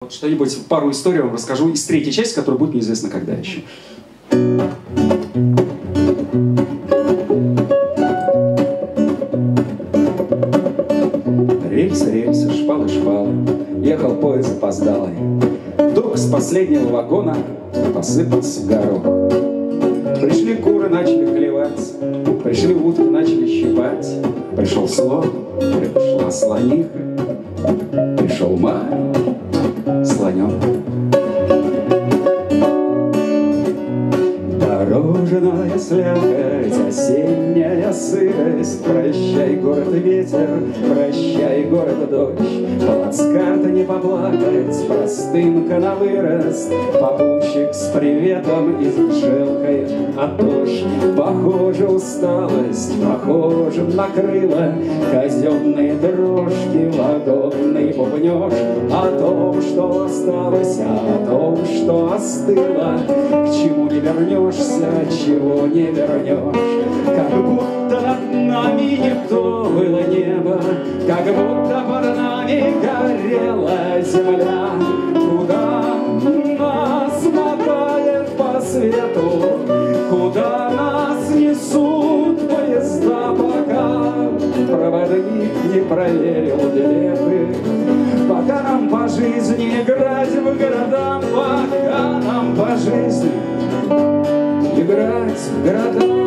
вот что-нибудь, пару историй вам расскажу из третьей части, которая будет неизвестно когда еще. Рельсы, рельсы, шпалы, шпалы, ехал поезд запоздалый. Вдруг с последнего вагона посыпался горох. Пришли куры, начали клевать, пришли утки, начали щипать. Пришел слон, пришла слониха, пришел маленький слоненок. Дорожная слякоть, осенняя сырость. Прощай, город ветер, прощай, город дождь. Плацкарта не поплакать, простынка на вырост. Попутчик с приветом и с гжелкой отошь. Похоже, усталость прохожим накрыла. Казенные дрожки, вагонный бубнёж. О том, что осталось, о том, что остыло. К чему не вернешься, чего не вернешь. Как будто над нами не то было небо, как будто под нами горела земля. Куда нас мотает по свету, куда нас несут поезда, пока проводник не проверил билеты. Пока нам по жизни играть в города, пока нам по жизни играть в города.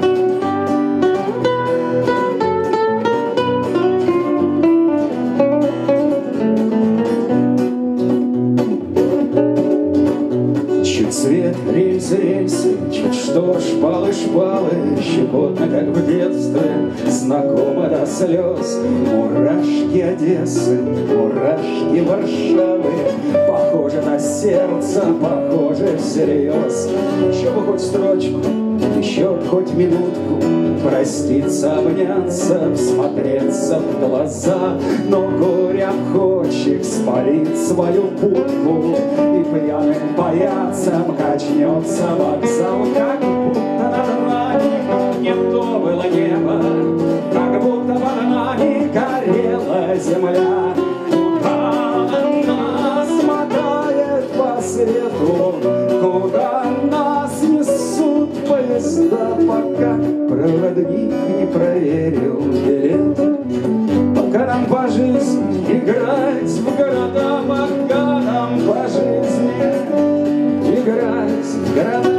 Чуть свет, рельсы, рельсы, чуть что, шпалы, шпалы. Щекотно, как в детстве, знакомо до слез. Мурашки Одессы, мурашки Варшавы. Похоже на сердце, похоже всерьез. Еще бы хоть строчку, еще бы хоть минутку. Проститься, обняться, всмотреться в глаза. Но горе-обходчик спалит свою будку и пьяным паяцем качнется вокзал. Как будто над нами не то было небо, как будто под нами горела земля. Куда нас мотает по свету, куда нас несут поезда, пока проводник не проверил билет. Пока нам по жизни играть в города, пока нам по жизни играть в города.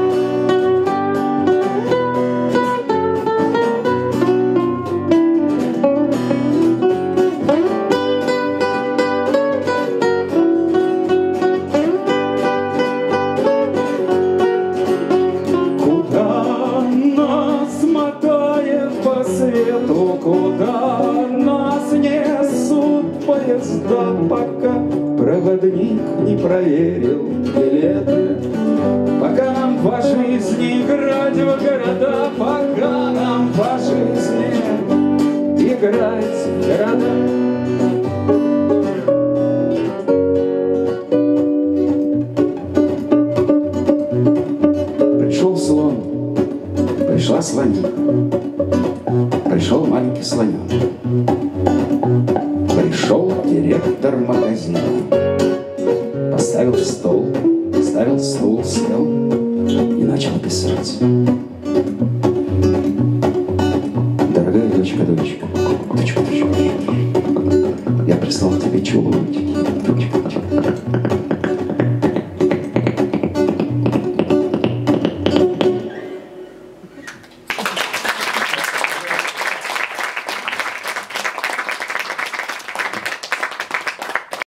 Куда нас несут поезда, пока проводник не проверил билеты. Пока нам по жизни играть в города, пока нам по жизни играть в города. Пришел слон, пришла слоника. Пришел маленький слоненок. Пришел директор магазина. Поставил стол, ставил стул, сел и начал писать.